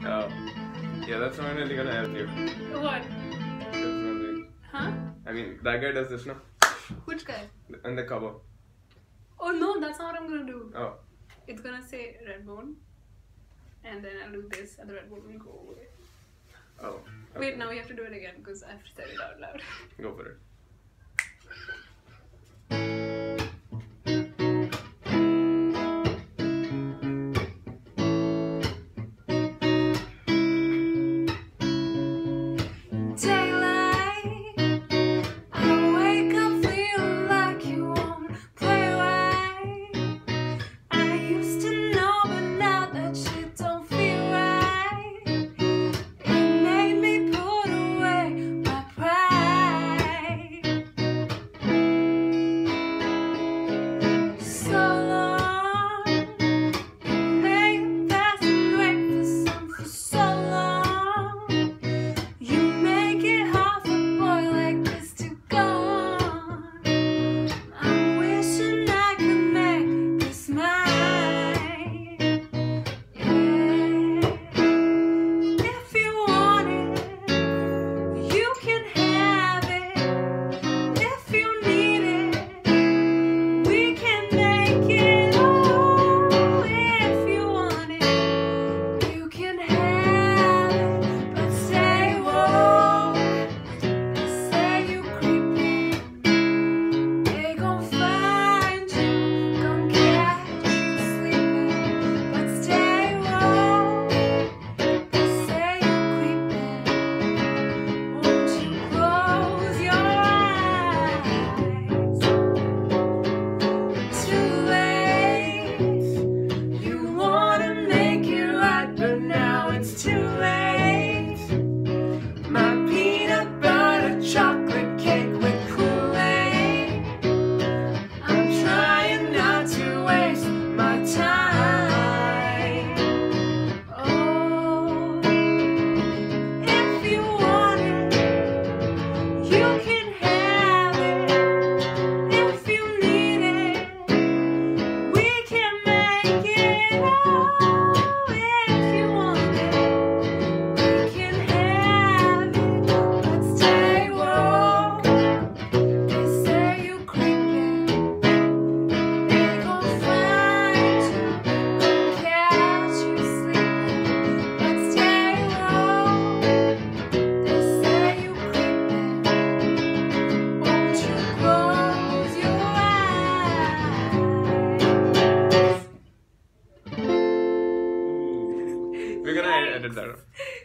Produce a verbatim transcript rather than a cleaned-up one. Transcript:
Oh. Yeah, that's not really gonna help you. What? Definitely. Huh? I mean, that guy does this now. Which guy? On the cover. Oh no, that's not what I'm gonna do. Oh. It's gonna say Redbone, and then I'll do this, and the Redbone will go away. Oh. Okay. Wait, now we have to do it again because I have to say it out loud. Go for it. We're gonna edit that.